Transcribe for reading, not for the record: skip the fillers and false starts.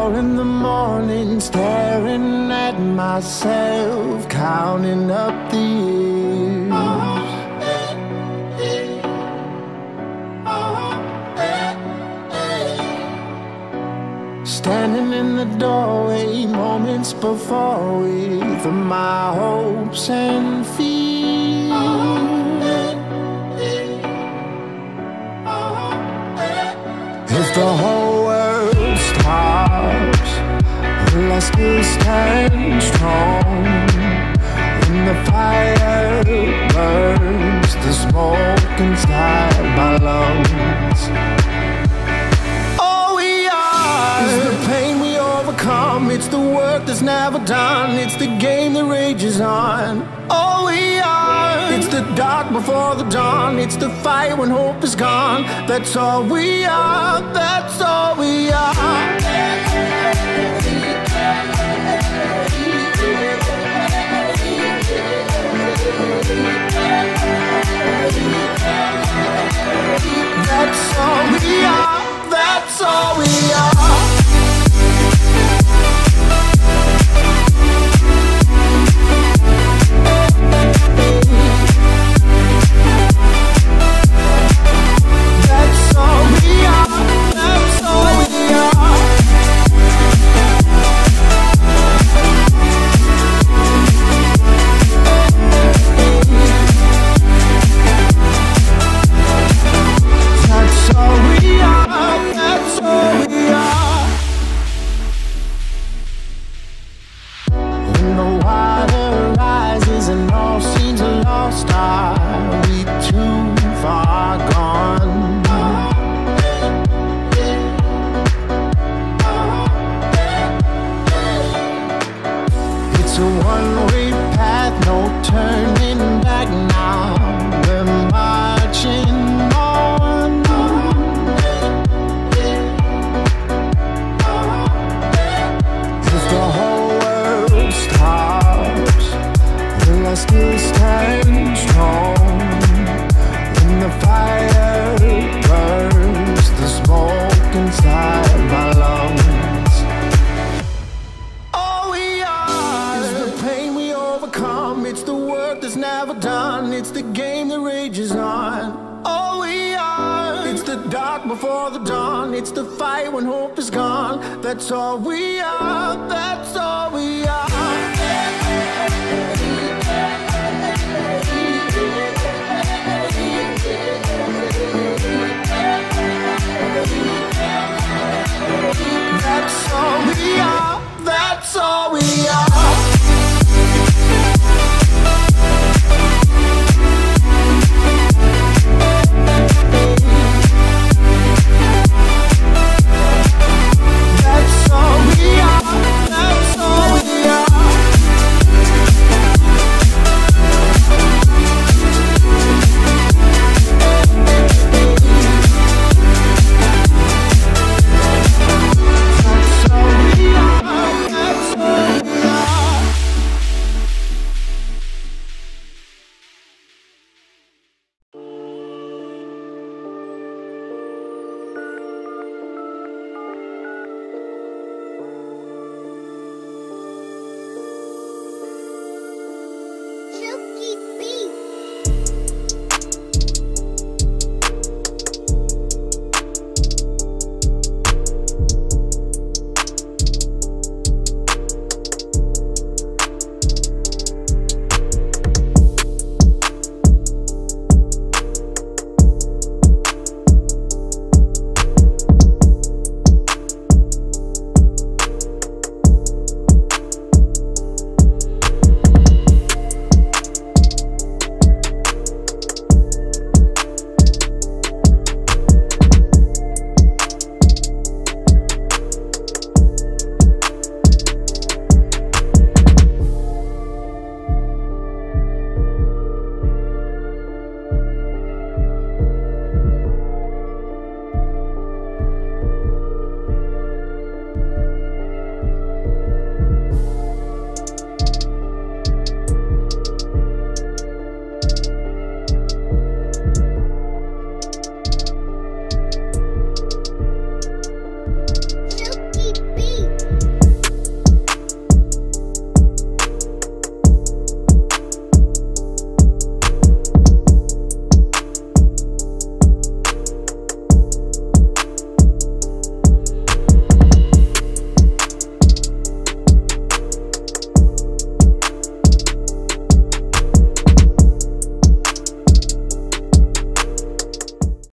4 in the morning, staring at myself, counting up the years. Standing in the doorway, moments before with my hopes and fears. If the whole world stops, will I still stand strong? When the fire burns, the smoke inside my lungs. All we are is the pain we overcome. It's the work that's never done. It's the game that rages on. All we are, it's the dark before the dawn. It's the fight when hope is gone. That's all we are, that's all we are. That's all we are, that's all we are. It's the work that's never done. It's the game that rages on. All we are, it's the dark before the dawn. It's the fight when hope is gone. That's all we are, that's all